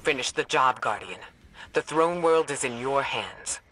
Finish the job, Guardian. The throne world is in your hands.